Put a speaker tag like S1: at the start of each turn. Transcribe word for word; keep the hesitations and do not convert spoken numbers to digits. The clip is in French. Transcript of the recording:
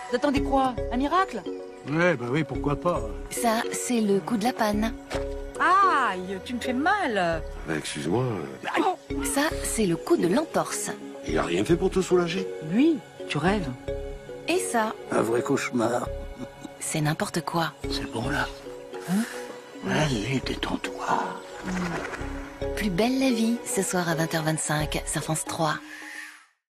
S1: Vous attendez quoi? Un miracle?
S2: Ouais, bah oui, pourquoi pas.
S3: Ça, c'est le coup de la panne.
S1: Aïe, tu me fais mal.
S4: Bah, excuse-moi,
S3: Ça, c'est le coup de l'entorse.
S4: il a rien fait pour te soulager?
S1: Lui, tu rêves.
S3: Et ça,
S2: Un vrai cauchemar.
S3: c'est n'importe quoi.
S2: C'est bon là. Hein? Allez, détends-toi.
S3: Plus belle la vie, ce soir à vingt heures vingt-cinq sur France trois.